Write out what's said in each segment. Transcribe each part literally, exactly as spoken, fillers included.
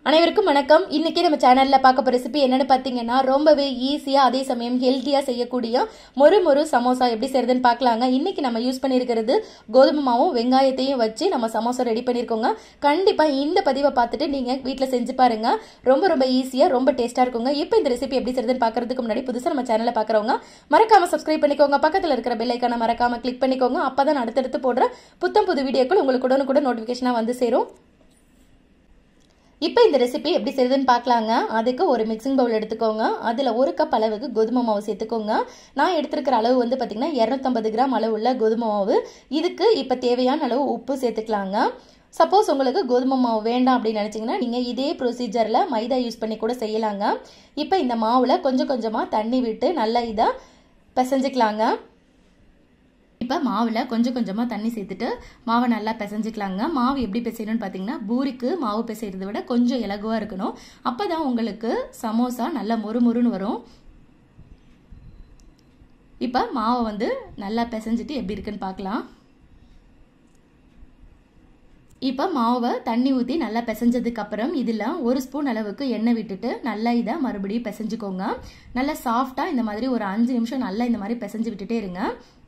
அனைவருக்கும் வணக்கம். இன்னைக்கு நம்ம சேனல்ல பார்க்க போற ரெசிபி என்னன்னு பாத்தீங்கன்னா ரொம்பவே ஈஸியா அதே சமயம் ஹெல்த்தியா செய்யக்கூடிய மொறு மொறு சமோசா எப்படி செய்யறதுன்னு பார்க்கலாங்க. இன்னைக்கு நம்ம யூஸ் பண்ணிருக்கிறது கோதுமை மாவும் வெங்காயத்தையும் வச்சு நம்ம சமோசா ரெடி பண்ணிருக்கோங்க. கண்டிப்பா இந்த பதிவை பார்த்துட்டு நீங்க வீட்டுல செஞ்சு பாருங்க. ரொம்ப ரொம்ப ஈஸியா ரொம்ப டேஸ்டா இருக்குங்க. இப்போ இந்த ரெசிபி எப்படி செய்யறதுன்னு பாக்குறதுக்கு முன்னாடி புதுசா நம்ம சேனலை பாக்குறவங்க மறக்காம சப்ஸ்கிரைப் பண்ணிக்கோங்க. பக்கத்துல இருக்கிற பெல் ஐக்கானை மறக்காம கிளிக் பண்ணிக்கோங்க. அப்பதான் அடுத்தடுத்து போடுற புத்தம் புது வீடியோக்கள் உங்களுக்கு உடனுக்குடன் நோட்டிபிகேஷனா வந்து சேரும். இப்போ இந்த ரெசிபி எப்படி செய்யுதுன்னு பார்க்கலாங்க. அதுக்கு ஒரு மிக்சிங் பவுல் எடுத்துக்கோங்க. அதில் ஒரு கப் அளவுக்கு கோதுமை மாவு சேர்த்துக்கோங்க. நான் எடுத்துருக்கிற அளவு வந்து பார்த்தீங்கன்னா இரநூத்தம்பது கிராம் அளவு உள்ள கோதுமை மாவு. இதுக்கு இப்போ தேவையான அளவு உப்பு சேர்த்துக்கலாங்க. சப்போஸ் உங்களுக்கு கோதுமை மாவு வேண்டாம் அப்படின்னு நினச்சிங்கன்னா நீங்கள் இதே ப்ரொசீஜரில் மைதா யூஸ் பண்ணி கூட செய்யலாங்க. இப்போ இந்த மாவில் கொஞ்சம் கொஞ்சமாக தண்ணி விட்டு நல்லா இதை பிசைஞ்சிக்கலாங்க. இப்போ மாவில் கொஞ்சம் கொஞ்சமாக தண்ணி சேர்த்துட்டு மாவை நல்லா பிசைஞ்சிக்கலாங்க. மாவு எப்படி பிசையணும்னு பார்த்தீங்கன்னா பூரிக்கு மாவு பிசைறதை விட கொஞ்சம் இலகுவாக இருக்கணும். அப்போ தான் உங்களுக்கு சமோசா நல்லா மொறு மொறுன்னு வரும். இப்போ மாவை வந்து நல்லா பிசைஞ்சிட்டு எப்படி இருக்குன்னு பார்க்கலாம். இப்போ மாவை தண்ணி ஊற்றி நல்லா பிசைஞ்சதுக்கு அப்புறம் இதில் ஒரு ஸ்பூன் அளவுக்கு எண்ணெய் விட்டுட்டு நல்லா இதை மறுபடியும் பிசைஞ்சுக்கோங்க. நல்லா சாஃப்டாக இந்த மாதிரி ஒரு அஞ்சு நிமிஷம் நல்லா இந்த மாதிரி பிசைஞ்சு விட்டுட்டே இருங்க.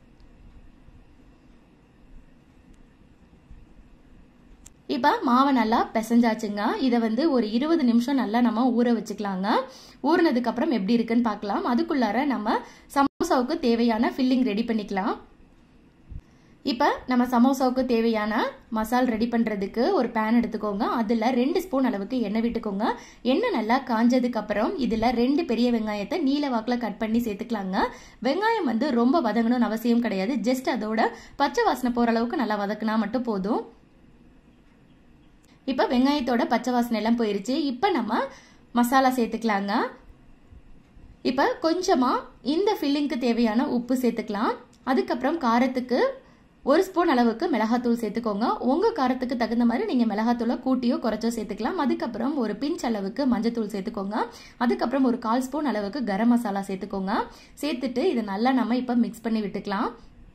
இப்போ மாவை நல்லா பிசைஞ்சாச்சுங்க. இதை வந்து ஒரு இருபது நிமிஷம் நல்லா நம்ம ஊற வச்சுக்கலாங்க. ஊறினதுக்கு அப்புறம் எப்படி இருக்குன்னு பார்க்கலாம். அதுக்குள்ளார நம்ம சமோசாவுக்கு தேவையான ஃபில்லிங் ரெடி பண்ணிக்கலாம். இப்போ நம்ம சமோசாவுக்கு தேவையான மசால் ரெடி பண்ணுறதுக்கு ஒரு பேன் எடுத்துக்கோங்க. அதில் ரெண்டு ஸ்பூன் அளவுக்கு எண்ணெய் விட்டுக்கோங்க. எண்ணெய் நல்லா காஞ்சதுக்கு அப்புறம் இதில் ரெண்டு பெரிய வெங்காயத்தை நீல வாக்கில் கட் பண்ணி சேர்த்துக்கலாங்க. வெங்காயம் வந்து ரொம்ப வதங்கணும்னு அவசியம் கிடையாது. ஜஸ்ட் அதோட பச்சை வாசனை போகிற அளவுக்கு நல்லா வதக்குனா மட்டும் போதும். இப்போ வெங்காயத்தோட பச்சை வாசனை எல்லாம் போயிருச்சு. இப்போ நம்ம மசாலா சேர்த்துக்கலாங்க. இப்போ கொஞ்சமாக இந்த ஃபில்லிங்க்கு தேவையான உப்பு சேர்த்துக்கலாம். அதுக்கப்புறம் காரத்துக்கு ஒரு ஸ்பூன் அளவுக்கு மிளகாத்தூள் சேர்த்துக்கோங்க. உங்கள் காரத்துக்கு தகுந்த மாதிரி நீங்கள் மிளகாத்தூளை கூட்டியோ குறைச்சோ சேர்த்துக்கலாம். அதுக்கப்புறம் ஒரு பிஞ்ச் அளவுக்கு மஞ்சத்தூள் சேர்த்துக்கோங்க. அதுக்கப்புறம் ஒரு கால் ஸ்பூன் அளவுக்கு கரம் மசாலா சேர்த்துக்கோங்க. சேர்த்துட்டு இதை நல்லா நம்ம இப்போ மிக்ஸ் பண்ணி விட்டுக்கலாம்.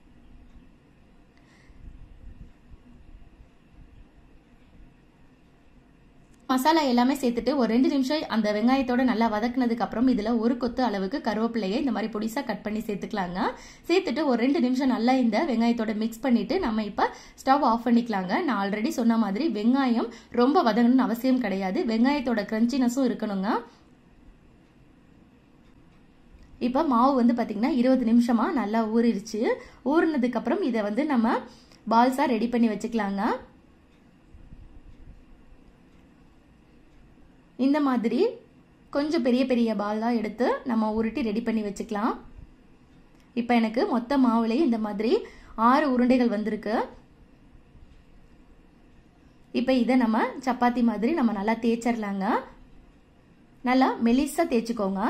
மசாலா எல்லாமே சேர்த்துட்டு ஒரு ரெண்டு நிமிஷம் அந்த வெங்காயத்தோட நல்லா வதக்குனதுக்கு அப்புறம் இதில் ஒரு கொத்து அளவுக்கு கருவேப்பிலையை இந்த மாதிரி பொடிசா கட் பண்ணி சேர்த்துக்கலாங்க. சேர்த்துட்டு ஒரு ரெண்டு நிமிஷம் நல்லா இந்த வெங்காயத்தோட மிக்ஸ் பண்ணிட்டு நம்ம இப்போ ஸ்டவ் ஆஃப் பண்ணிக்கலாங்க. நான் ஆல்ரெடி சொன்ன மாதிரி வெங்காயம் ரொம்ப வதங்கணும்னு அவசியம் கிடையாது. வெங்காயத்தோட கிரன்ச்சினஸும் இருக்கணுங்க. இப்போ மாவு வந்து பார்த்தீங்கன்னா இருபது நிமிஷமா நல்லா ஊறிடுச்சு. ஊறினதுக்கு அப்புறம் இதை வந்து நம்ம பால்ஸா ரெடி பண்ணி வச்சுக்கலாங்க. இந்த மாதிரி கொஞ்சம் பெரிய பெரிய பால்லாம் எடுத்து நம்ம உருட்டி ரெடி பண்ணி வச்சுக்கலாம். இப்போ எனக்கு மொத்த மாவுலேயே இந்த மாதிரி ஆறு உருண்டைகள் வந்திருக்கு. இப்போ இதை நம்ம சப்பாத்தி மாதிரி நம்ம நல்லா தேய்ச்சிடலாங்க. நல்லா மெலிசா தேய்ச்சிக்கோங்க.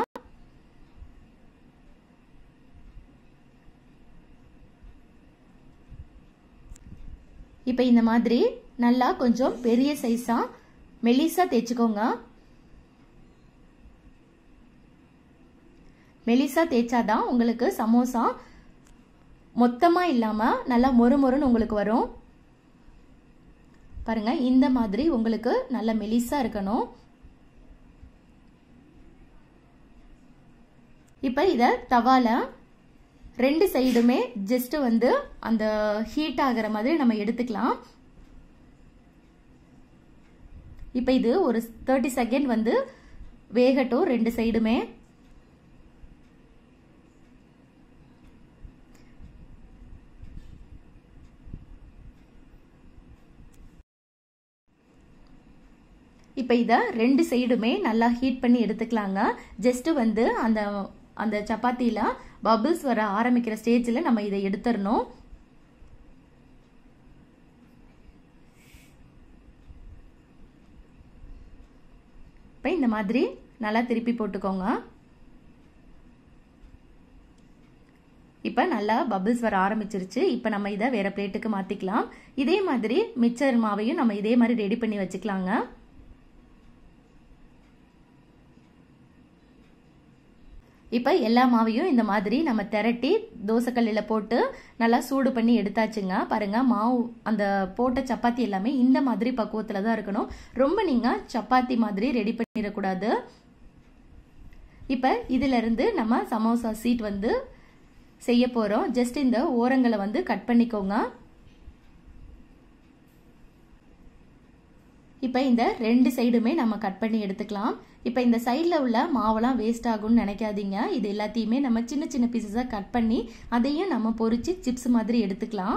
இப்போ இந்த மாதிரி நல்லா கொஞ்சம் பெரிய சைஸா மெலிசா தேய்ச்சிக்கோங்க. மெலிசா தேய்ச்சாதான் உங்களுக்கு சமோசா மொத்தமா இல்லாம நல்லா மொறு மொறுன்னு உங்களுக்கு வரும். பாருங்க, இந்த மாதிரி உங்களுக்கு நல்ல மெலிசா இருக்கணும். இப்ப இத தவால ரெண்டு சைடுமே ஜஸ்ட் வந்து அந்த ஹீட் ஆகிற மாதிரி நம்ம எடுத்துக்கலாம். இப்ப இது ஒரு தேர்ட்டி செகண்ட் வந்து வேகட்டும் ரெண்டு சைடுமே. இப்போ இதை ரெண்டு சைடுமே நல்லா ஹீட் பண்ணி எடுத்துக்கலாங்க. ஜஸ்ட் வந்து அந்த அந்த சப்பாத்தியில பபிள்ஸ் வர ஆரம்பிக்கிற ஸ்டேஜில் நம்ம இதை எடுத்துடணும். இப்போ இந்த மாதிரி நல்லா திருப்பி போட்டுக்கோங்க. இப்போ நல்லா பபிள்ஸ் வர ஆரம்பிச்சிருச்சு. இப்போ நம்ம இதை வேற பிளேட்டுக்கு மாற்றிக்கலாம். இதே மாதிரி மிச்சர் மாவையும் நம்ம இதே மாதிரி ரெடி பண்ணி வச்சுக்கலாங்க. இப்போ எல்லா மாவையும் இந்த மாதிரி நம்ம திரட்டி தோசைக்கல்லில் போட்டு நல்லா சூடு பண்ணி எடுத்தாச்சுங்க. பாருங்க, மாவு அந்த போட்ட சப்பாத்தி எல்லாமே இந்த மாதிரி பக்குவத்தில் தான் இருக்கணும். ரொம்ப நீங்கள் சப்பாத்தி மாதிரி ரெடி பண்ணிடக்கூடாது. இப்போ இதிலிருந்து நம்ம சமோசா சீட் வந்து செய்ய போகிறோம். ஜஸ்ட் இந்த ஓரங்களை வந்து கட் பண்ணிக்கோங்க. இப்போ இந்த ரெண்டு சைடுமே நம்ம கட் பண்ணி எடுத்துக்கலாம். இப்போ இந்த சைடில் உள்ள மாவெல்லாம் வேஸ்ட் ஆகும்னு நினைக்காதீங்க. இது எல்லாத்தையுமே நம்ம சின்ன சின்ன பீசஸாக கட் பண்ணி அதையும் நம்ம பொரிச்சு சிப்ஸ் மாதிரி எடுத்துக்கலாம்.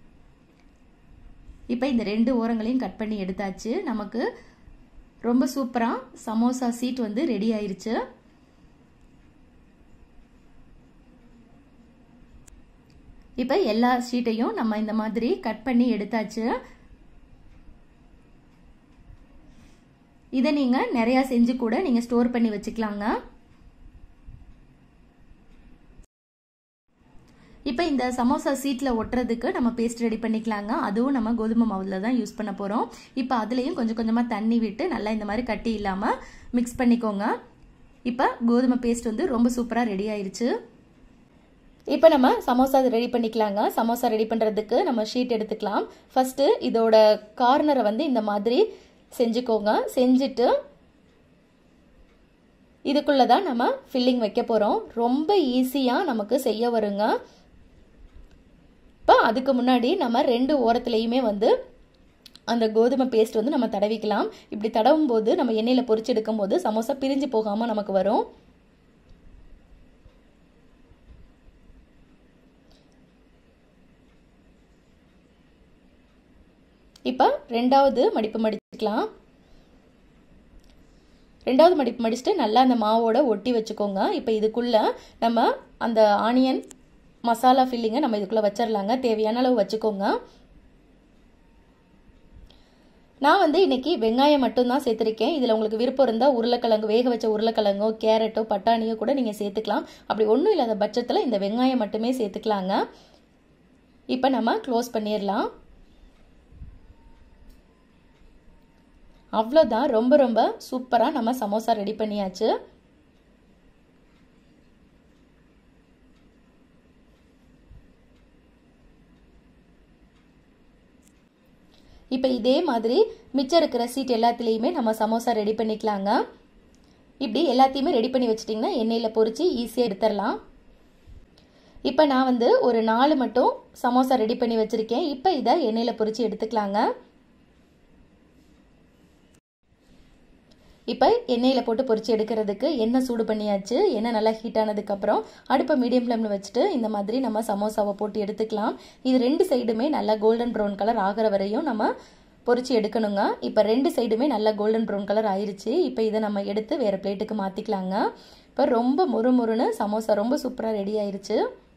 இப்போ இந்த ரெண்டு ஓரங்களையும் கட் பண்ணி எடுத்தாச்சு. நமக்கு ரொம்ப சூப்பராக சமோசா சீட் வந்து ரெடி ஆயிருச்சு. இப்போ எல்லா ஷீட்டையும் நம்ம இந்த மாதிரி கட் பண்ணி எடுத்தாச்சு. இதை நீங்க நிறைய செஞ்சு கூட நீங்க ஸ்டோர் பண்ணி வச்சுக்கலாங்க. இப்போ இந்த சமோசா சீட்ல ஒட்டுறதுக்கு நம்ம பேஸ்ட் ரெடி பண்ணிக்கலாங்க. அதுவும் நம்ம கோதுமை மாவுல தான் யூஸ் பண்ண போறோம். இப்போ அதுலயும் கொஞ்சம் கொஞ்சமா தண்ணி விட்டு நல்லா இந்த மாதிரி கட்டி இல்லாம மிக்ஸ் பண்ணிக்கோங்க. இப்போ கோதுமை பேஸ்ட் வந்து ரொம்ப சூப்பரா ரெடி ஆயிருச்சு. இப்போ நம்ம சமோசா ரெடி பண்ணிக்கலாங்க. சமோசா ரெடி பண்றதுக்கு நம்ம ஷீட் எடுத்துக்கலாம். ஃபர்ஸ்ட் இதோட கார்னரை வந்து இந்த மாதிரி செஞ்சுக்கோங்க. செஞ்சுட்டு இதுக்குள்ள தான் நம்ம ஃபில்லிங் வைக்க போறோம். ரொம்ப ஈஸியா நமக்கு செய்ய வருங்க. இப்போ அதுக்கு முன்னாடி நம்ம ரெண்டு ஓரத்துலயுமே வந்து அந்த கோதுமை பேஸ்ட் வந்து நம்ம தடவிக்கலாம். இப்படி தடவும் போது நம்ம எண்ணெயில பொரிச்சு எடுக்கும் போது சமோசா பிரிஞ்சு போகாம நமக்கு வரும். இப்போ ரெண்டாவது மடிப்பு மடிச்சுக்கலாம். ரெண்டாவது மடிப்பு மடிச்சுட்டு நல்லா அந்த மாவோட ஒட்டி வச்சுக்கோங்க. இப்போ இதுக்குள்ள நம்ம அந்த ஆனியன் மசாலா ஃபில்லிங்கை நம்ம இதுக்குள்ள வச்சிடலாங்க. தேவையான அளவு வச்சுக்கோங்க. நான் வந்து இன்னைக்கு வெங்காயம் மட்டும்தான் சேர்த்துருக்கேன். இதில் உங்களுக்கு விருப்பம் இருந்தால் உருளைக்கிழங்கு, வேக வச்ச உருளைக்கிழங்கோ கேரட்டோ பட்டாணியோ கூட நீங்கள் சேர்த்துக்கலாம். அப்படி ஒன்றும் இல்லாத பட்சத்தில் இந்த வெங்காயம் மட்டுமே சேர்த்துக்கலாங்க. இப்போ நம்ம க்ளோஸ் பண்ணிடலாம். அவ்வளோதான். ரொம்ப ரொம்ப சூப்பராக நம்ம சமோசா ரெடி பண்ணியாச்சு. இப்போ இதே மாதிரி மிச்சம் இருக்கிற சீட் எல்லாத்துலேயுமே நம்ம சமோசா ரெடி பண்ணிக்கலாங்க. இப்படி எல்லாத்தையுமே ரெடி பண்ணி வச்சிட்டிங்கன்னா எண்ணெயில் பொரிச்சு ஈஸியாக எடுத்துடலாம். இப்போ நான் வந்து ஒரு நாலு மட்டும் சமோசா ரெடி பண்ணி வச்சுருக்கேன். இப்போ இதை எண்ணெயில் பொரிச்சு எடுத்துக்கலாங்க. இப்போ எண்ணெயில் போட்டு பொரிச்சு எடுக்கிறதுக்கு எண்ணெய் சூடு பண்ணியாச்சு. எண்ணெய் நல்லா ஹீட் ஆனதுக்கப்புறம் அடுப்பை மீடியம் ஃப்ளேமில் வச்சுட்டு இந்த மாதிரி நம்ம சமோசாவை போட்டு எடுத்துக்கலாம். இது ரெண்டு சைடுமே நல்லா கோல்டன் ப்ரௌன் கலர் ஆகிற வரையும் நம்ம பொரிச்சு எடுக்கணுங்க. இப்போ ரெண்டு சைடுமே நல்லா கோல்டன் ப்ரௌன் கலர் ஆயிடுச்சு. இப்போ இதை நம்ம எடுத்து வேறு பிளேட்டுக்கு மாற்றிக்கலாங்க. இப்போ ரொம்ப முறு முறுன்னு சமோசா ரொம்ப சூப்பராக ரெடி ஆயிடுச்சு.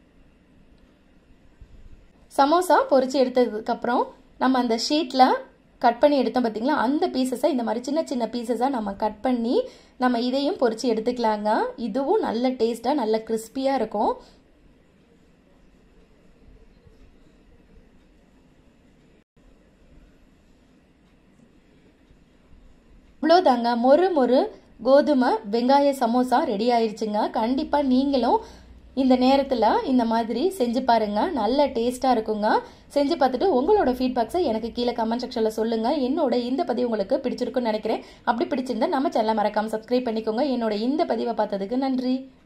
சமோசா பொரிச்சு எடுத்ததுக்கப்புறம் நம்ம அந்த ஷீட்டில் கட் பண்ணி எடுத்தோம் பார்த்தீங்களா, அந்த பீசஸை இந்த மாதிரி சின்ன சின்ன பீசஸாக நம்ம கட் பண்ணி நம்ம இதையும் பொரிச்சு எடுத்துக்கலாங்க. இதுவும் நல்ல டேஸ்ட்டாக நல்ல கிறிஸ்பியாக இருக்கும். இவ்வளோதாங்க, மொறு மொறு கோதுமை வெங்காய சமோசா ரெடி ஆயிடுச்சுங்க. கண்டிப்பாக நீங்களும் இந்த நேரத்தில் இந்த மாதிரி செஞ்சு பாருங்க. நல்ல டேஸ்ட்டாக இருக்குங்க. செஞ்சு பார்த்துட்டு உங்களோட ஃபீட்பேக்ஸை எனக்கு கீழே கமெண்ட் செக்ஷனில் சொல்லுங்கள். என்னோட இந்த பதிவு உங்களுக்கு பிடிச்சிருக்குன்னு நினைக்கிறேன். அப்படி பிடிச்சிருந்தா நம்ம சேனலை மறக்காமல் சப்ஸ்கிரைப் பண்ணிக்கோங்க. என்னோட இந்த பதிவை பார்த்ததுக்கு நன்றி.